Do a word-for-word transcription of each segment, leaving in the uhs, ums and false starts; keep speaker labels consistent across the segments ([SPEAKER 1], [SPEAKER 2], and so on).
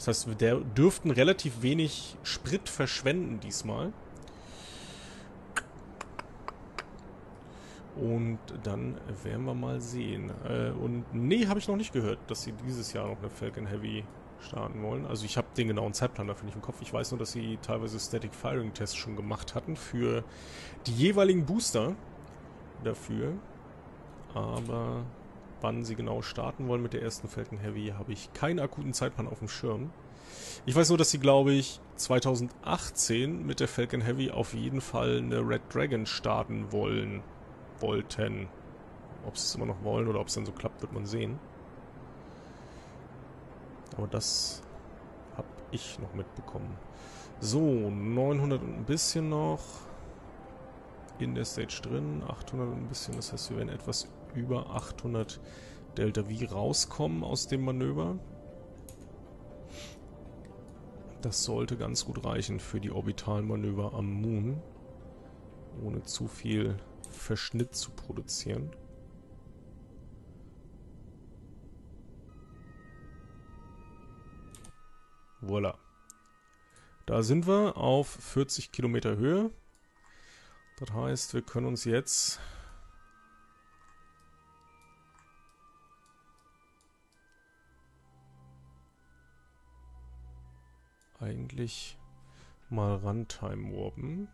[SPEAKER 1] Das heißt, wir der dürften relativ wenig Sprit verschwenden diesmal. Und dann werden wir mal sehen. Äh, und nee, habe ich noch nicht gehört, dass sie dieses Jahr noch eine Falcon Heavy starten wollen. Also ich habe den genauen Zeitplan dafür nicht im Kopf. Ich weiß nur, dass sie teilweise Static Firing Tests schon gemacht hatten für die jeweiligen Booster dafür. Aber wann sie genau starten wollen mit der ersten Falcon Heavy, habe ich keinen akuten Zeitplan auf dem Schirm. Ich weiß nur, dass sie, glaube ich, zwanzig achtzehn mit der Falcon Heavy auf jeden Fall eine Red Dragon starten wollen. Wollten. Ob sie es immer noch wollen oder ob es dann so klappt, wird man sehen. Aber das habe ich noch mitbekommen. So, neunhundert und ein bisschen noch in der Stage drin. achthundert und ein bisschen, das heißt, wir werden etwas über achthundert Delta V rauskommen aus dem Manöver. Das sollte ganz gut reichen für die Orbitalmanöver am Moon. Ohne zu viel Verschnitt zu produzieren. Voilà. Da sind wir auf vierzig Kilometer Höhe. Das heißt, wir können uns jetzt eigentlich mal Runtime warpen.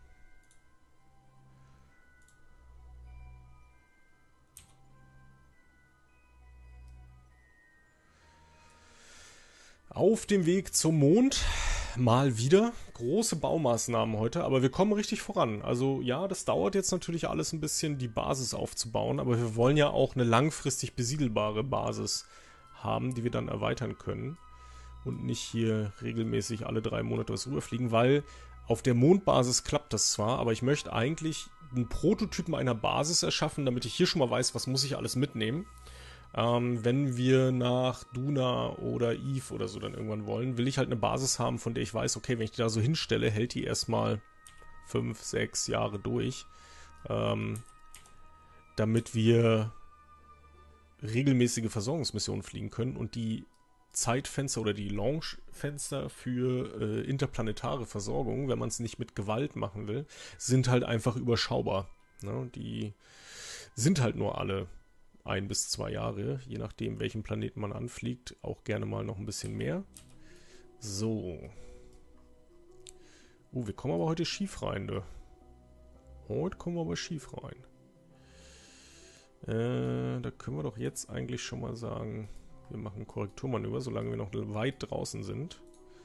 [SPEAKER 1] Auf dem Weg zum Mond, mal wieder. Große Baumaßnahmen heute, aber wir kommen richtig voran. Also ja, das dauert jetzt natürlich alles ein bisschen, die Basis aufzubauen, aber wir wollen ja auch eine langfristig besiedelbare Basis haben, die wir dann erweitern können. Und nicht hier regelmäßig alle drei Monate was rüberfliegen, weil auf der Mondbasis klappt das zwar, aber ich möchte eigentlich einen Prototypen einer Basis erschaffen, damit ich hier schon mal weiß, was muss ich alles mitnehmen. Ähm, wenn wir nach Duna oder Eve oder so dann irgendwann wollen, will ich halt eine Basis haben, von der ich weiß, okay, wenn ich die da so hinstelle, hält die erstmal fünf, sechs Jahre durch. Ähm, damit wir regelmäßige Versorgungsmissionen fliegen können und die Zeitfenster oder die Launchfenster für äh, interplanetare Versorgung, wenn man es nicht mit Gewalt machen will, sind halt einfach überschaubar. Ne? Die sind halt nur alle ein bis zwei Jahre, je nachdem, welchen Planeten man anfliegt, auch gerne mal noch ein bisschen mehr. So. Uh, wir kommen aber heute schief rein, ne? Heute kommen wir aber schief rein. Äh, da können wir doch jetzt eigentlich schon mal sagen, wir machen Korrekturmanöver, solange wir noch weit draußen sind.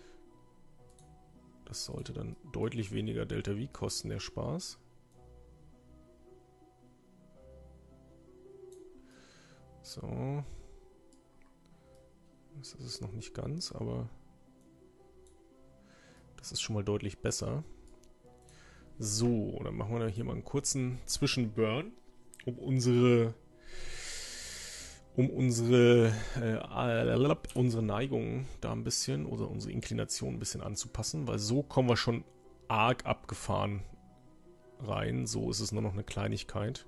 [SPEAKER 1] Das sollte dann deutlich weniger Delta V kosten, der Spaß. So. Das ist es noch nicht ganz, aber das ist schon mal deutlich besser. So, dann machen wir da hier mal einen kurzen Zwischenburn, um unsere um unsere äh, unsere Neigung da ein bisschen oder unsere Inklination ein bisschen anzupassen, weil so kommen wir schon arg abgefahren rein. So ist es nur noch eine Kleinigkeit.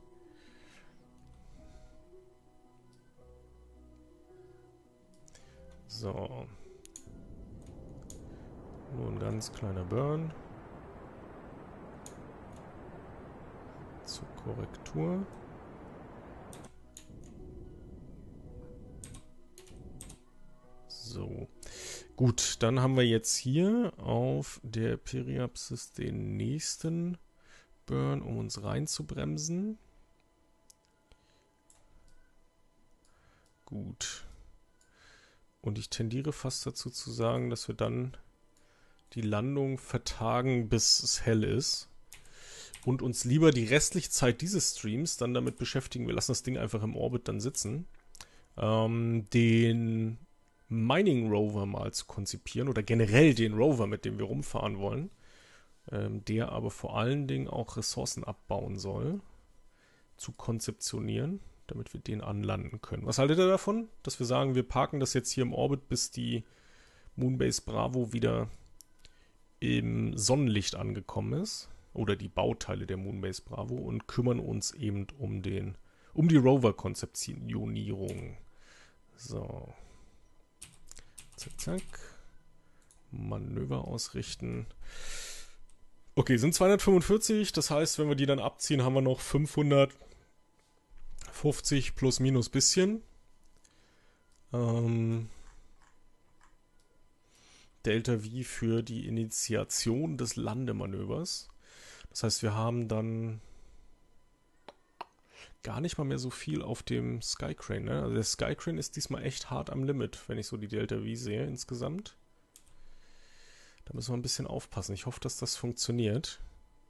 [SPEAKER 1] So. Nur ein ganz kleiner Burn. Zur Korrektur. So. Gut, dann haben wir jetzt hier auf der Periapsis den nächsten Burn, um uns reinzubremsen. Gut. Und ich tendiere fast dazu zu sagen, dass wir dann die Landung vertagen, bis es hell ist. Und uns lieber die restliche Zeit dieses Streams dann damit beschäftigen. Wir lassen das Ding einfach im Orbit dann sitzen. Ähm, den Mining Rover mal zu konzipieren. Oder generell den Rover, mit dem wir rumfahren wollen. Ähm, der aber vor allen Dingen auch Ressourcen abbauen soll. Zu konzeptionieren, damit wir den anlanden können. Was haltet ihr davon? Dass wir sagen, wir parken das jetzt hier im Orbit, bis die Moonbase Bravo wieder im Sonnenlicht angekommen ist. Oder die Bauteile der Moonbase Bravo und kümmern uns eben um den, um die Rover-Konzeptionierung. So. Zack, zack. Manöver ausrichten. Okay, sind zweihundertfünfundvierzig. Das heißt, wenn wir die dann abziehen, haben wir noch fünfhundertfünfzig plus minus bisschen. Ähm, Delta V für die Initiation des Landemanövers. Das heißt, wir haben dann gar nicht mal mehr so viel auf dem Skycrane. Ne? Also der Skycrane ist diesmal echt hart am Limit, wenn ich so die Delta V sehe insgesamt. Da müssen wir ein bisschen aufpassen. Ich hoffe, dass das funktioniert.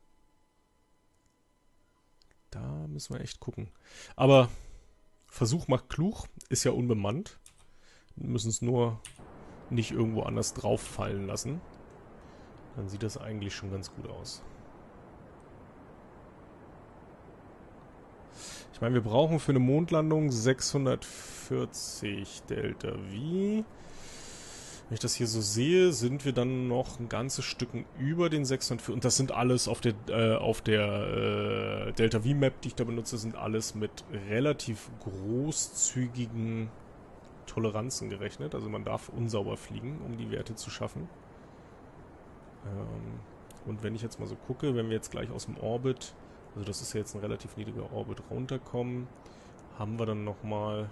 [SPEAKER 1] Da müssen wir echt gucken. Aber Versuch macht klug, ist ja unbemannt. Wir müssen es nur nicht irgendwo anders drauf fallen lassen. Dann sieht das eigentlich schon ganz gut aus. Ich meine, wir brauchen für eine Mondlandung sechshundertvierzig Delta V. Wenn ich das hier so sehe, sind wir dann noch ein ganzes Stück über den sechshundertvierzig. Und das sind alles auf der, äh, auf der äh, Delta V-Map, die ich da benutze, sind alles mit relativ großzügigen Toleranzen gerechnet. Also man darf unsauber fliegen, um die Werte zu schaffen. Ähm, und wenn ich jetzt mal so gucke, wenn wir jetzt gleich aus dem Orbit, also das ist ja jetzt ein relativ niedriger Orbit, runterkommen, haben wir dann nochmal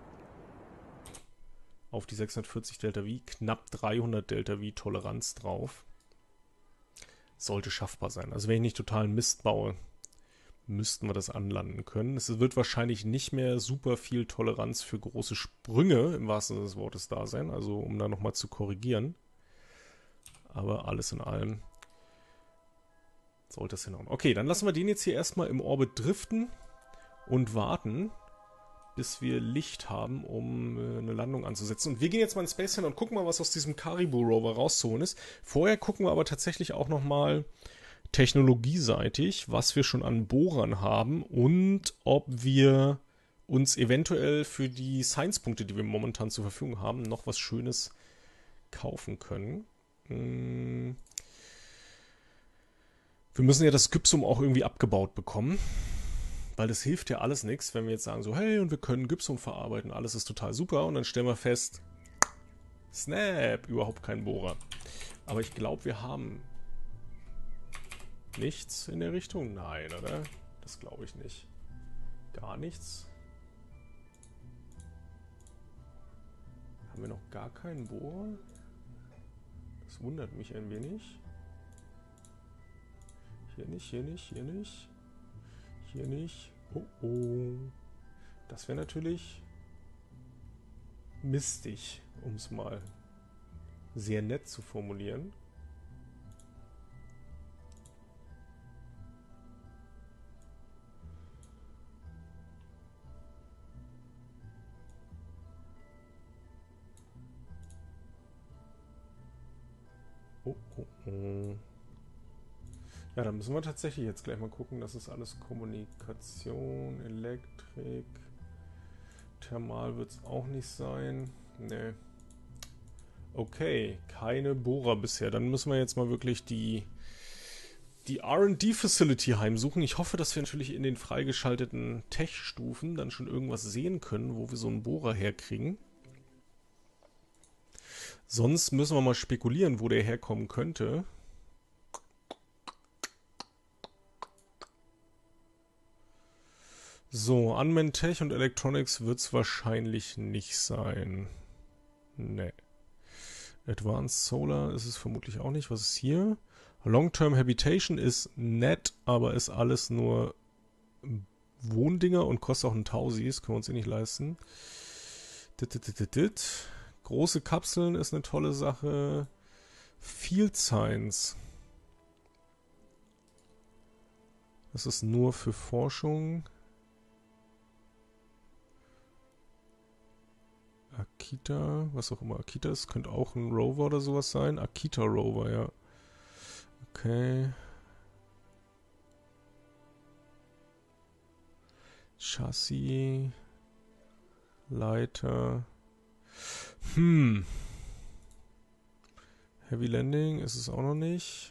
[SPEAKER 1] auf die sechshundertvierzig Delta V knapp dreihundert Delta V Toleranz drauf. Sollte schaffbar sein. Also wenn ich nicht totalen Mist baue, müssten wir das anlanden können. Es wird wahrscheinlich nicht mehr super viel Toleranz für große Sprünge, im wahrsten Sinne des Wortes, da sein. Also um da nochmal zu korrigieren. Aber alles in allem sollte es hinhauen. Okay, dann lassen wir den jetzt hier erstmal im Orbit driften und warten, bis wir Licht haben, um äh, eine Landung anzusetzen. Und wir gehen jetzt mal in Space Center und gucken mal, was aus diesem Caribou Rover rauszuholen ist. Vorher gucken wir aber tatsächlich auch nochmal technologieseitig, was wir schon an Bohrern haben und ob wir uns eventuell für die Science-Punkte, die wir momentan zur Verfügung haben, noch was Schönes kaufen können. Hm. Wir müssen ja das Gypsum auch irgendwie abgebaut bekommen. Weil das hilft ja alles nichts, wenn wir jetzt sagen so, hey, und wir können Gypsum verarbeiten, alles ist total super. Und dann stellen wir fest, Snap, überhaupt kein Bohrer. Aber ich glaube, wir haben nichts in der Richtung. Nein, oder? Das glaube ich nicht. Gar nichts. Haben wir noch gar keinen Bohrer? Das wundert mich ein wenig. Hier nicht, hier nicht, hier nicht. Hier nicht. Oh oh. Das wäre natürlich mistig, um es mal sehr nett zu formulieren. Oh oh oh. Ja, da müssen wir tatsächlich jetzt gleich mal gucken. Das ist alles Kommunikation, Elektrik. Thermal wird es auch nicht sein. Nee. Okay, keine Bohrer bisher. Dann müssen wir jetzt mal wirklich die, die R und D-Facility heimsuchen. Ich hoffe, dass wir natürlich in den freigeschalteten Tech-Stufen dann schon irgendwas sehen können, wo wir so einen Bohrer herkriegen. Sonst müssen wir mal spekulieren, wo der herkommen könnte. So, Unmanned Tech und Electronics wird es wahrscheinlich nicht sein. Nee. Advanced Solar ist es vermutlich auch nicht. Was ist hier? Long-Term Habitation ist nett, aber ist alles nur Wohndinger und kostet auch einen Tausi. Das können wir uns eh nicht leisten. Dit, dit, dit, dit. Große Kapseln ist eine tolle Sache. Field Science. Das ist nur für Forschung. Akita, was auch immer Akita ist, könnte auch ein Rover oder sowas sein. Akita Rover, ja. Okay. Chassis. Leiter. Hm. Heavy Landing ist es auch noch nicht.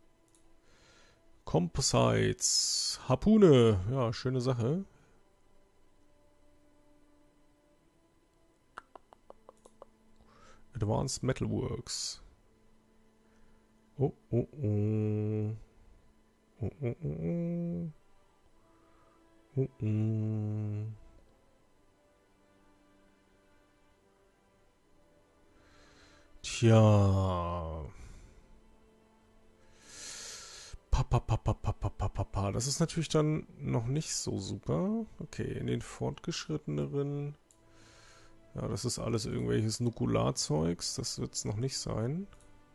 [SPEAKER 1] Composites. Harpune. Ja, schöne Sache. Advanced Metalworks. Oh, oh, oh. Oh, oh, oh. Oh, oh. Tja. Pa, pa, pa, pa, pa, pa, pa, pa, pa. Das ist natürlich dann noch nicht so super. Okay, in den fortgeschritteneren... Ja, das ist alles irgendwelches Nukularzeugs. Das wird es noch nicht sein.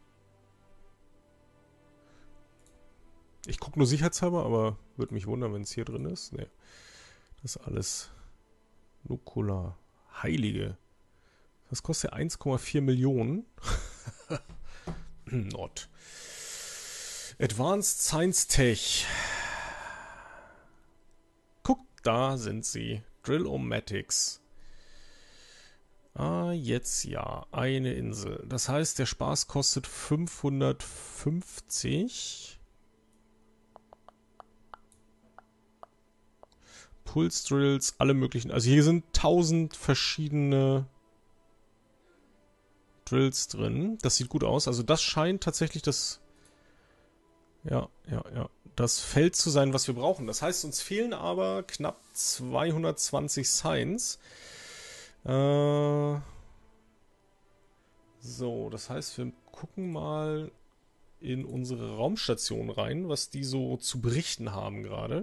[SPEAKER 1] Ich gucke nur sicherheitshalber, aber würde mich wundern, wenn es hier drin ist. Nee. Das ist alles Nukular. Heilige. Das kostet ja eins Komma vier Millionen. Not. Advanced Science Tech. Guck, da sind sie. Drill-O-Matics. Ah, jetzt ja. Eine Insel. Das heißt, der Spaß kostet fünfhundertfünfzig. Pulse Drills, alle möglichen. Also hier sind tausend verschiedene Drills drin. Das sieht gut aus. Also das scheint tatsächlich das... Ja, ja, ja. Das Feld zu sein, was wir brauchen. Das heißt, uns fehlen aber knapp zweihundertzwanzig Science. Äh... So, das heißt, wir gucken mal in unsere Raumstation rein, was die so zu berichten haben gerade.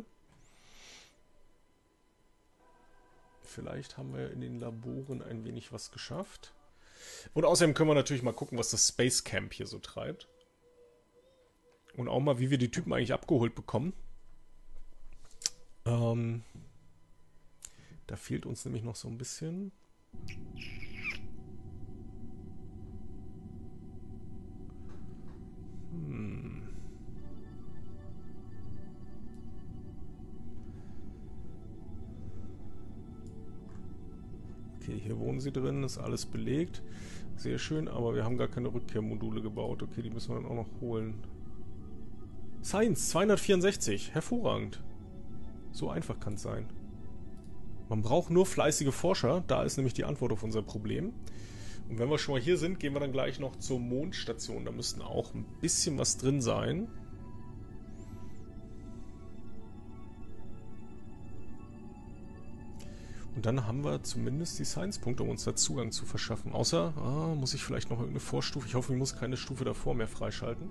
[SPEAKER 1] Vielleicht haben wir in den Laboren ein wenig was geschafft. Und außerdem können wir natürlich mal gucken, was das Space Camp hier so treibt. Und auch mal, wie wir die Typen eigentlich abgeholt bekommen. Ähm, da fehlt uns nämlich noch so ein bisschen. Hm. Okay, hier wohnen sie drin, ist alles belegt. Sehr schön, aber wir haben gar keine Rückkehrmodule gebaut. Okay, die müssen wir dann auch noch holen. Science, zweihundertvierundsechzig. Hervorragend. So einfach kann es sein. Man braucht nur fleißige Forscher. Da ist nämlich die Antwort auf unser Problem. Und wenn wir schon mal hier sind, gehen wir dann gleich noch zur Mondstation. Da müssten auch ein bisschen was drin sein. Und dann haben wir zumindest die Science-Punkte, um uns da Zugang zu verschaffen. Außer, ah, muss ich vielleicht noch irgendeine Vorstufe... Ich hoffe, ich muss keine Stufe davor mehr freischalten.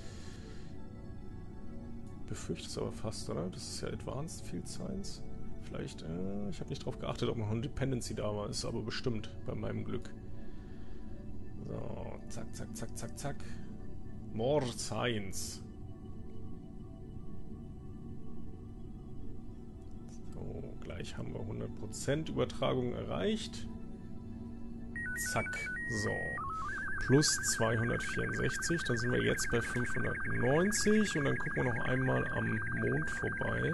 [SPEAKER 1] Befürchte es aber fast, oder? Das ist ja Advanced Field Science. Vielleicht, äh, ich habe nicht drauf geachtet, ob noch eine Dependency da war. Ist aber bestimmt bei meinem Glück. So, zack, zack, zack, zack, zack. More Science. So, gleich haben wir hundert Prozent Übertragung erreicht. Zack, so. Plus zweihundertvierundsechzig, dann sind wir jetzt bei fünfhundertneunzig und dann gucken wir noch einmal am Mond vorbei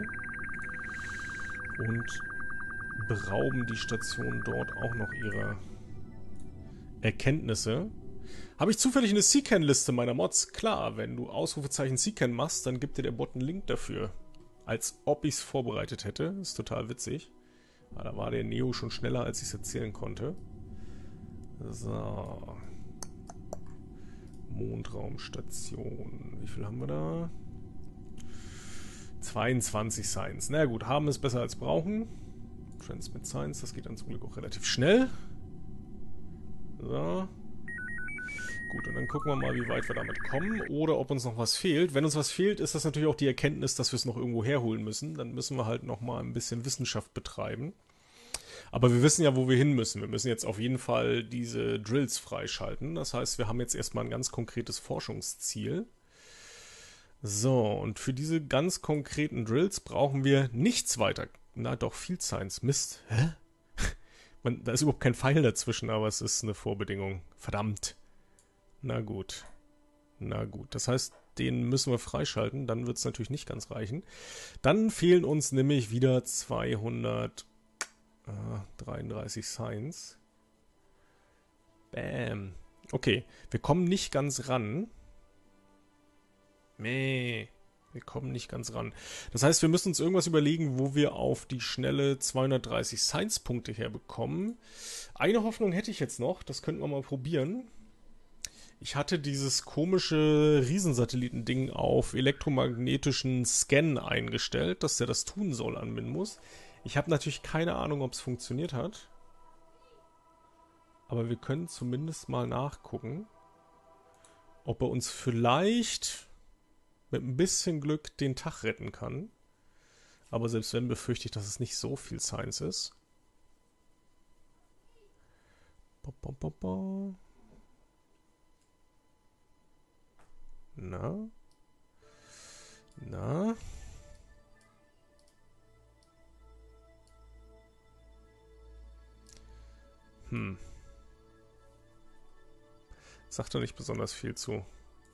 [SPEAKER 1] und berauben die Station dort auch noch ihrer Erkenntnisse. Habe ich zufällig eine Secan-Liste meiner Mods? Klar, wenn du Ausrufezeichen Secan machst, dann gibt dir der Bot einen Link dafür. Als ob ich es vorbereitet hätte. Ist total witzig. Aber da war der Neo schon schneller, als ich es erzählen konnte. So. Mondraumstation. Wie viel haben wir da? zweiundzwanzig Science. Na gut, haben ist besser als brauchen. Transmit Science, das geht dann zum Glück auch relativ schnell. So. Gut, und dann gucken wir mal, wie weit wir damit kommen oder ob uns noch was fehlt. Wenn uns was fehlt, ist das natürlich auch die Erkenntnis, dass wir es noch irgendwo herholen müssen. Dann müssen wir halt noch mal ein bisschen Wissenschaft betreiben. Aber wir wissen ja, wo wir hin müssen. Wir müssen jetzt auf jeden Fall diese Drills freischalten. Das heißt, wir haben jetzt erstmal ein ganz konkretes Forschungsziel. So, und für diese ganz konkreten Drills brauchen wir nichts weiter. Na doch, Field Science. Mist. Hä? Man, da ist überhaupt kein Pfeil dazwischen, aber es ist eine Vorbedingung. Verdammt. Na gut. Na gut. Das heißt, den müssen wir freischalten. Dann wird es natürlich nicht ganz reichen. Dann fehlen uns nämlich wieder zweihundertdreiunddreißig Science. Bam. Okay. Wir kommen nicht ganz ran. Meh. Wir kommen nicht ganz ran. Das heißt, wir müssen uns irgendwas überlegen, wo wir auf die schnelle zweihundertdreißig Science-Punkte herbekommen. Eine Hoffnung hätte ich jetzt noch. Das könnten wir mal probieren. Ich hatte dieses komische Riesensatellitending auf elektromagnetischen Scan eingestellt, dass der das tun soll an Minmus. Ich habe natürlich keine Ahnung, ob es funktioniert hat. Aber wir können zumindest mal nachgucken, ob er uns vielleicht mit ein bisschen Glück den Tag retten kann. Aber selbst wenn, befürchte ich, dass es nicht so viel Science ist. Ba, ba, ba, ba. Na? Na? Hm. Sagt er nicht besonders viel zu.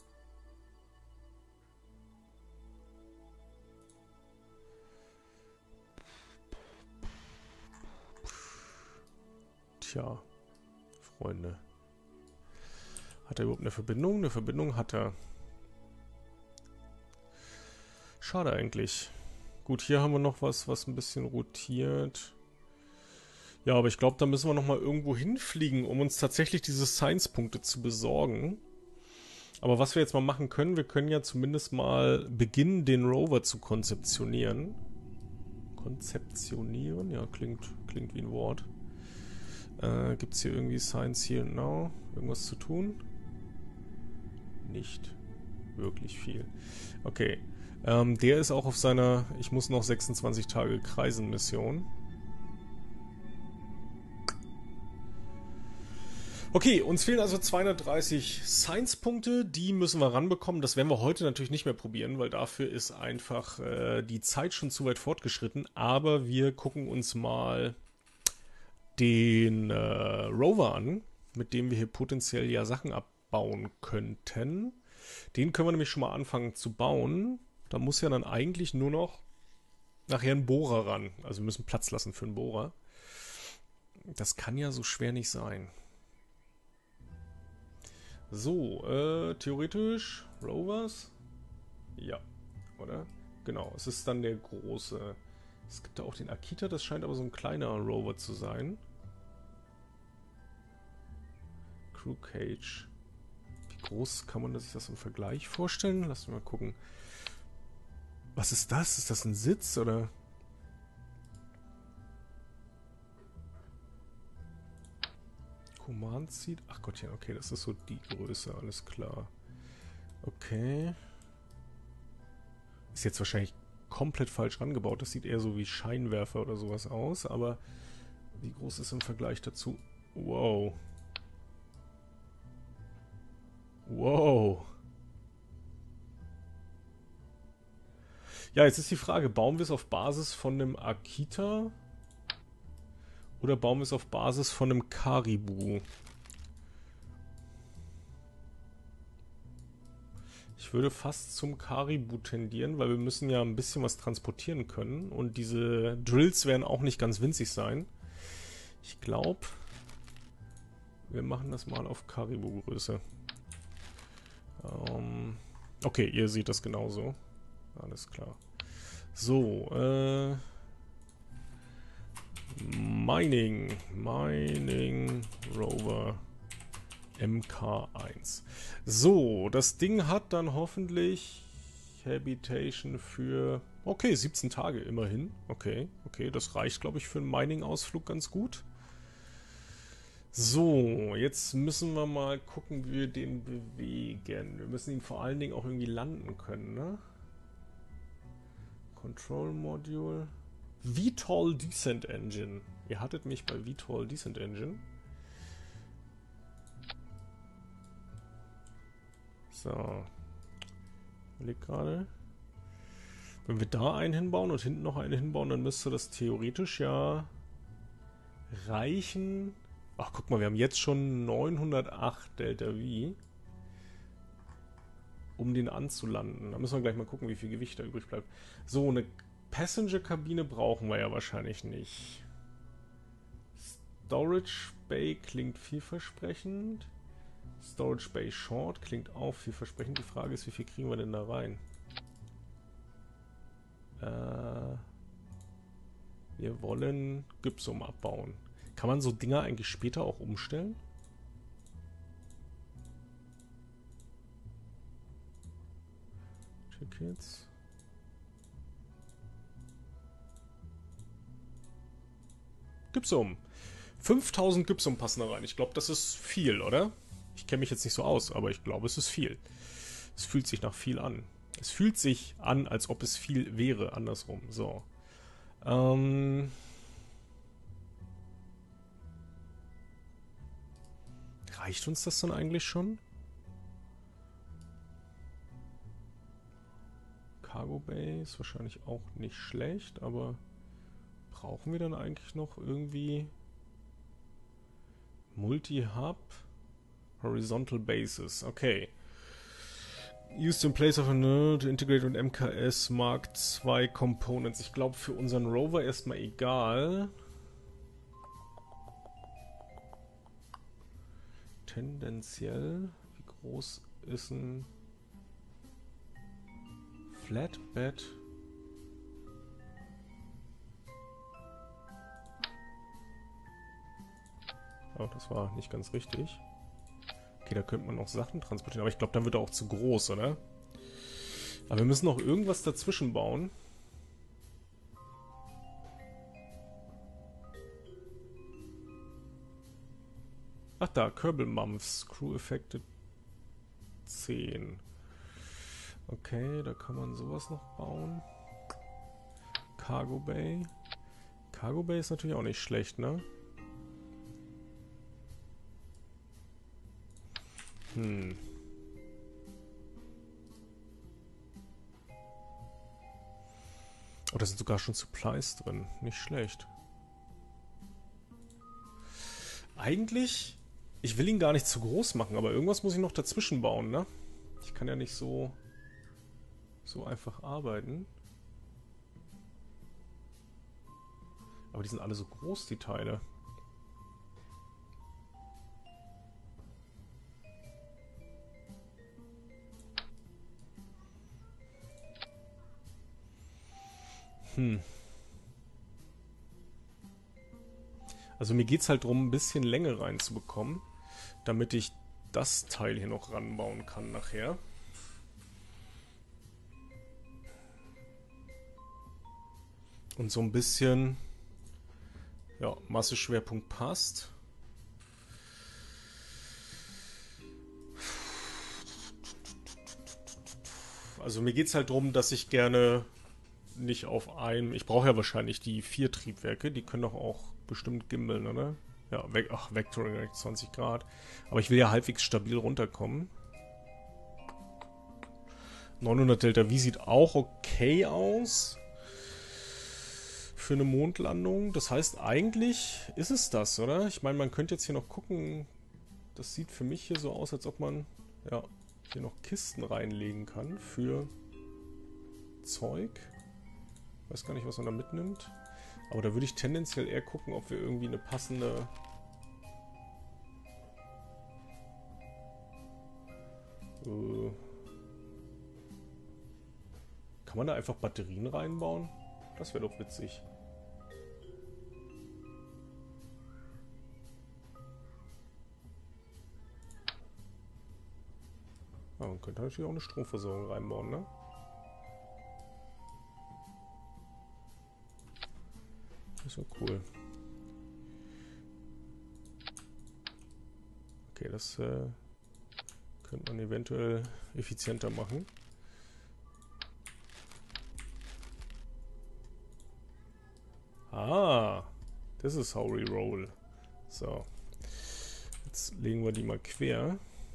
[SPEAKER 1] Tja, Freunde. Hat er überhaupt eine Verbindung? Eine Verbindung hat er. Schade eigentlich. Gut, hier haben wir noch was, was ein bisschen rotiert. Ja, aber ich glaube, da müssen wir nochmal irgendwo hinfliegen, um uns tatsächlich diese Science-Punkte zu besorgen. Aber was wir jetzt mal machen können, wir können ja zumindest mal beginnen, den Rover zu konzeptionieren. Konzeptionieren? Ja, klingt, klingt wie ein Wort. Äh, gibt es hier irgendwie Science Here and Now? Irgendwas zu tun? Nicht wirklich viel. Okay. Ähm, der ist auch auf seiner Ich muss noch sechsundzwanzig Tage kreisen Mission. Okay, uns fehlen also zweihundertdreißig Science-Punkte, die müssen wir ranbekommen. Das werden wir heute natürlich nicht mehr probieren, weil dafür ist einfach äh, die Zeit schon zu weit fortgeschritten. Aber wir gucken uns mal den äh, Rover an, mit dem wir hier potenziell ja Sachen abbauen könnten. Den können wir nämlich schon mal anfangen zu bauen. Da muss ja dann eigentlich nur noch nachher ein Bohrer ran. Also wir müssen Platz lassen für einen Bohrer. Das kann ja so schwer nicht sein. So, äh, theoretisch Rovers? Ja, oder? Genau, es ist dann der große. Es gibt da auch den Akita, das scheint aber so ein kleiner Rover zu sein. Crew Cage. Wie groß kann man sich das im Vergleich vorstellen? Lass mich mal gucken. Was ist das? Ist das ein Sitz oder? Command Seat? Ach Gottchen, okay, das ist so die Größe, alles klar. Okay. Ist jetzt wahrscheinlich komplett falsch rangebaut. Das sieht eher so wie Scheinwerfer oder sowas aus, aber wie groß ist im Vergleich dazu? Wow. Wow. Ja, jetzt ist die Frage, bauen wir es auf Basis von einem Akita oder bauen wir es auf Basis von einem Caribou? Ich würde fast zum Caribou tendieren, weil wir müssen ja ein bisschen was transportieren können und diese Drills werden auch nicht ganz winzig sein. Ich glaube, wir machen das mal auf Caribou-Größe. Ähm, okay, ihr seht das genauso. Alles klar. So, äh... Mining. Mining Rover M K eins. So, das Ding hat dann hoffentlich Habitation für... Okay, siebzehn Tage immerhin. Okay, okay, das reicht, glaube ich, für einen Mining-Ausflug ganz gut. So, jetzt müssen wir mal gucken, wie wir den bewegen. Wir müssen ihn vor allen Dingen auch irgendwie landen können, ne? Control Module. V TOL Descent Engine. Ihr hattet mich bei V TOL Descent Engine. So. Ich überleg gerade. Wenn wir da einen hinbauen und hinten noch einen hinbauen, dann müsste das theoretisch ja reichen. Ach, guck mal, wir haben jetzt schon neunhundertacht Delta V, um den anzulanden. Da müssen wir gleich mal gucken, wie viel Gewicht da übrig bleibt. So, eine Passenger-Kabine brauchen wir ja wahrscheinlich nicht. Storage Bay klingt vielversprechend. Storage Bay Short klingt auch vielversprechend. Die Frage ist, wie viel kriegen wir denn da rein? Äh, wir wollen Gypsum abbauen. Kann man so Dinger eigentlich später auch umstellen? Tickets. Gypsum. fünftausend Gypsum passen da rein. Ich glaube, das ist viel, oder? Ich kenne mich jetzt nicht so aus, aber ich glaube, es ist viel. Es fühlt sich nach viel an. Es fühlt sich an, als ob es viel wäre, andersrum. So. Ähm... Reicht uns das dann eigentlich schon? Cargo Bay ist wahrscheinlich auch nicht schlecht, aber brauchen wir dann eigentlich noch irgendwie Multi-Hub? Horizontal Bases, okay. Used in place of a node to integrate with M K S Mark zwei Components. Ich glaube für unseren Rover erstmal egal. Tendenziell, wie groß ist ein Flatbed? Oh, das war nicht ganz richtig. Okay, da könnte man noch Sachen transportieren, aber ich glaube, dann wird er auch zu groß, oder? Aber wir müssen noch irgendwas dazwischen bauen. Ach da, Kerbal Mumps, Crew Affected zehn. Okay, da kann man sowas noch bauen. Cargo Bay. Cargo Bay ist natürlich auch nicht schlecht, ne? Hm. Oh, da sind sogar schon Supplies drin. Nicht schlecht. Eigentlich, ich will ihn gar nicht zu groß machen, aber irgendwas muss ich noch dazwischen bauen, ne? Ich kann ja nicht so, so einfach arbeiten. Aber die sind alle so groß, die Teile. Hm. Also mir geht es halt darum, ein bisschen Länge reinzubekommen, damit ich das Teil hier noch ranbauen kann nachher. Und so ein bisschen, ja, Masseschwerpunkt passt. Also mir geht es halt darum, dass ich gerne nicht auf einem... Ich brauche ja wahrscheinlich die vier Triebwerke, die können doch auch bestimmt gimmeln, oder? Ja, ach, Vectoring zwanzig Grad. Aber ich will ja halbwegs stabil runterkommen. neunhundert Delta V sieht auch okay aus für eine Mondlandung. Das heißt, eigentlich ist es das, oder? Ich meine, man könnte jetzt hier noch gucken. Das sieht für mich hier so aus, als ob man ja hier noch Kisten reinlegen kann für Zeug. Ich weiß gar nicht, was man da mitnimmt. Aber da würde ich tendenziell eher gucken, ob wir irgendwie eine passende... Äh, kann man da einfach Batterien reinbauen? Das wäre doch witzig. Ja, man könnte natürlich auch eine Stromversorgung reinbauen, ne? Das ist ja cool. Okay, das äh, könnte man eventuell effizienter machen. Ah, das ist how we roll. So. Jetzt legen wir die mal quer.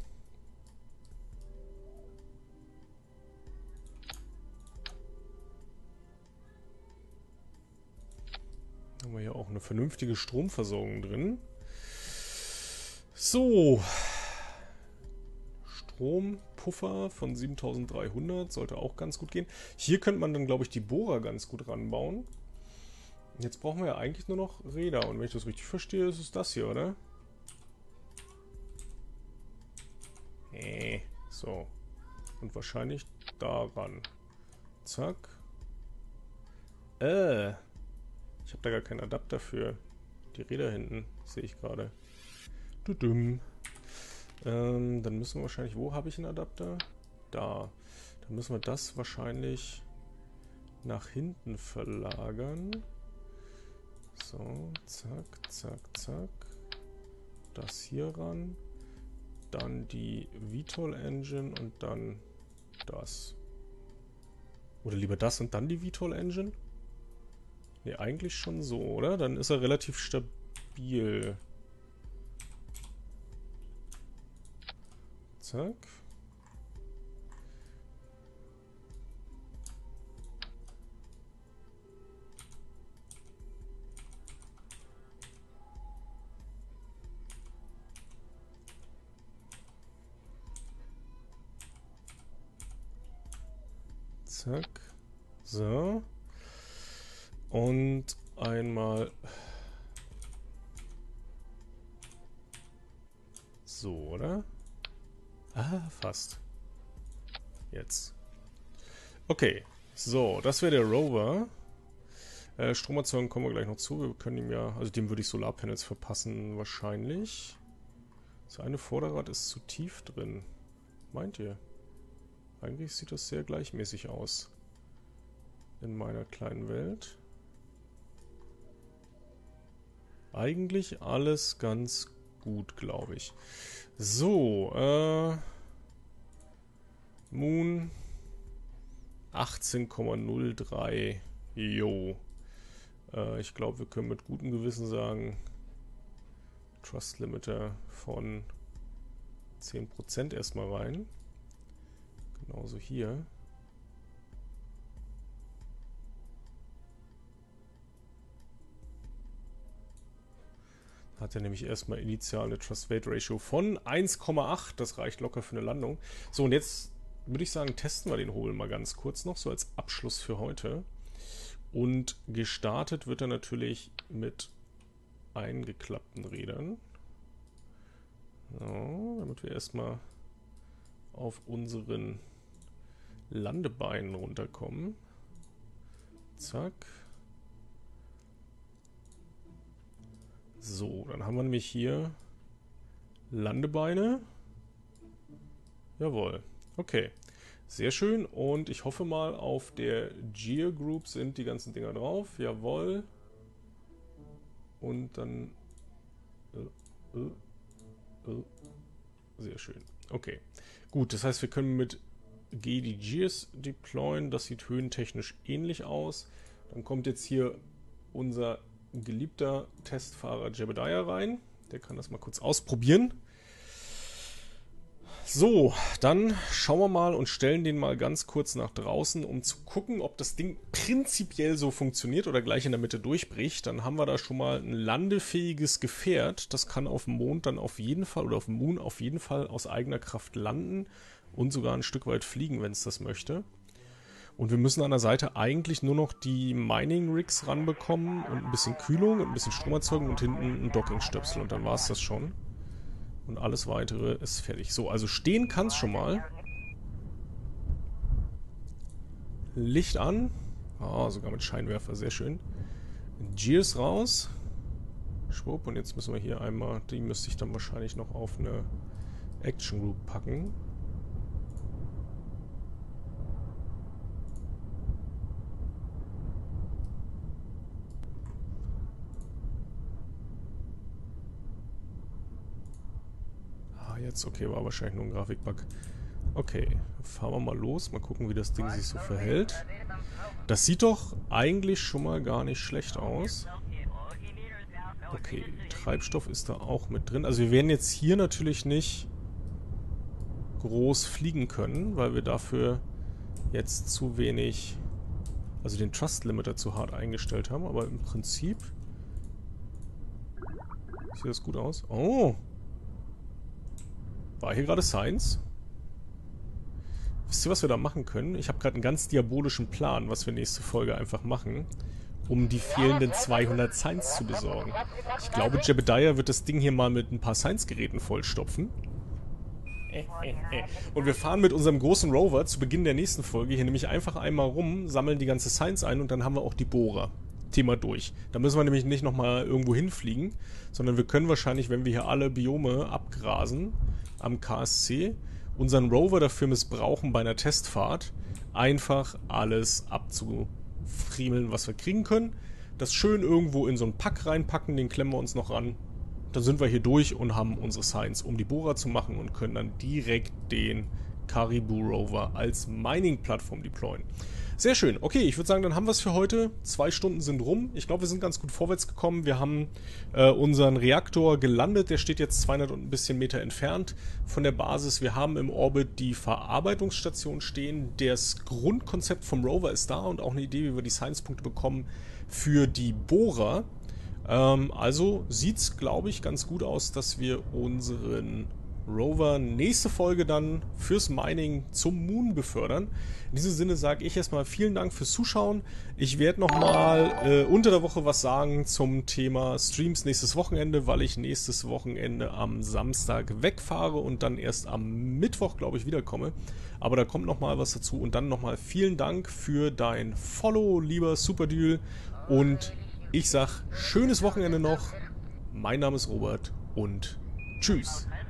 [SPEAKER 1] Haben wir hier auch eine vernünftige Stromversorgung drin. So. Strompuffer von siebentausenddreihundert sollte auch ganz gut gehen. Hier könnte man dann, glaube ich, die Bohrer ganz gut ranbauen. Jetzt brauchen wir ja eigentlich nur noch Räder. Und wenn ich das richtig verstehe, ist es das hier, oder? Äh, so. Und wahrscheinlich daran. Zack. Äh. Ich habe da gar keinen Adapter für die Räder hinten. Sehe ich gerade. Ähm, dann müssen wir wahrscheinlich... Wo habe ich einen Adapter? Da. Dann müssen wir das wahrscheinlich nach hinten verlagern. So, zack, zack, zack. Das hier ran. Dann die V TOL Engine und dann das. Oder lieber das und dann die V TOL Engine? Ne, eigentlich schon so, oder? Dann ist er relativ stabil. Zack. Zack. So. Und einmal so, oder? Ah, fast. Jetzt. Okay. So, das wäre der Rover. Äh, Stromerzeugung kommen wir gleich noch zu. Wir können ihm ja, also dem würde ich Solarpanels verpassen, wahrscheinlich. Das eine Vorderrad ist zu tief drin. Meint ihr? Eigentlich sieht das sehr gleichmäßig aus. In meiner kleinen Welt. Eigentlich alles ganz gut, glaube ich. So, äh... Moon achtzehn Komma null drei. Jo. Äh, ich glaube, wir können mit gutem Gewissen sagen, Trust Limiter von zehn Prozent erstmal rein. Genauso hier. Hat er nämlich erstmal initial eine Trust-Weight-Ratio von eins Komma acht. Das reicht locker für eine Landung. So, und jetzt würde ich sagen, testen wir den Hobel mal ganz kurz noch, so als Abschluss für heute. Und gestartet wird er natürlich mit eingeklappten Rädern. So, damit wir erstmal auf unseren Landebeinen runterkommen. Zack. So, dann haben wir nämlich hier Landebeine. Jawohl. Okay. Sehr schön. Und ich hoffe mal, auf der Gear Group sind die ganzen Dinger drauf. Jawohl. Und dann... Äh, äh, äh. Sehr schön. Okay. Gut, das heißt, wir können mit G die Gears deployen. Das sieht höhentechnisch ähnlich aus. Dann kommt jetzt hier unser geliebter Testfahrer Jebediah rein. Der kann das mal kurz ausprobieren. So, dann schauen wir mal und stellen den mal ganz kurz nach draußen, um zu gucken, ob das Ding prinzipiell so funktioniert oder gleich in der Mitte durchbricht. Dann haben wir da schon mal ein landefähiges Gefährt. Das kann auf dem Mond dann auf jeden Fall oder auf dem Moon auf jeden Fall aus eigener Kraft landen und sogar ein Stück weit fliegen, wenn es das möchte. Und wir müssen an der Seite eigentlich nur noch die Mining-Rigs ranbekommen und ein bisschen Kühlung und ein bisschen Stromerzeugung und hinten ein Dockingstöpsel und dann war es das schon. Und alles Weitere ist fertig. So, also stehen kann es schon mal. Licht an. Ah, sogar mit Scheinwerfer, sehr schön. Gears raus. Schwupp, und jetzt müssen wir hier einmal, die müsste ich dann wahrscheinlich noch auf eine Action Group packen. Jetzt, okay, war wahrscheinlich nur ein Grafikbug. Okay, fahren wir mal los, mal gucken, wie das Ding sich so verhält. Das sieht doch eigentlich schon mal gar nicht schlecht aus. Okay, Treibstoff ist da auch mit drin. Also wir werden jetzt hier natürlich nicht groß fliegen können, weil wir dafür jetzt zu wenig, also den Trust Limiter zu hart eingestellt haben. Aber im Prinzip sieht das gut aus. Oh! War hier gerade Science? Wisst ihr, was wir da machen können? Ich habe gerade einen ganz diabolischen Plan, was wir nächste Folge einfach machen, um die fehlenden zweihundert Science zu besorgen. Ich glaube, Jebediah wird das Ding hier mal mit ein paar Science-Geräten vollstopfen. Und wir fahren mit unserem großen Rover zu Beginn der nächsten Folge hier nämlich einfach einmal rum, sammeln die ganze Science ein und dann haben wir auch die Bohrer. Thema durch. Da müssen wir nämlich nicht nochmal irgendwo hinfliegen, sondern wir können wahrscheinlich, wenn wir hier alle Biome abgrasen am K S C unseren Rover dafür missbrauchen, bei einer Testfahrt einfach alles abzufriemeln, was wir kriegen können. Das schön irgendwo in so einen Pack reinpacken, den klemmen wir uns noch ran. Dann sind wir hier durch und haben unsere Science, um die Bohrer zu machen und können dann direkt den Caribou Rover als Mining-Plattform deployen. Sehr schön. Okay, ich würde sagen, dann haben wir es für heute. Zwei Stunden sind rum. Ich glaube, wir sind ganz gut vorwärts gekommen. Wir haben äh, unseren Reaktor gelandet. Der steht jetzt zweihundert und ein bisschen Meter entfernt von der Basis. Wir haben im Orbit die Verarbeitungsstation stehen. Das Grundkonzept vom Rover ist da und auch eine Idee, wie wir die Science-Punkte bekommen für die Bohrer. Ähm, also sieht es, glaube ich, ganz gut aus, dass wir unseren Rover nächste Folge dann fürs Mining zum Moon befördern. In diesem Sinne sage ich erstmal vielen Dank fürs Zuschauen. Ich werde nochmal äh, unter der Woche was sagen zum Thema Streams nächstes Wochenende, weil ich nächstes Wochenende am Samstag wegfahre und dann erst am Mittwoch, glaube ich, wiederkomme. Aber da kommt nochmal was dazu und dann nochmal vielen Dank für dein Follow, lieber Superdeal. Und ich sage schönes Wochenende noch. Mein Name ist Robert und tschüss.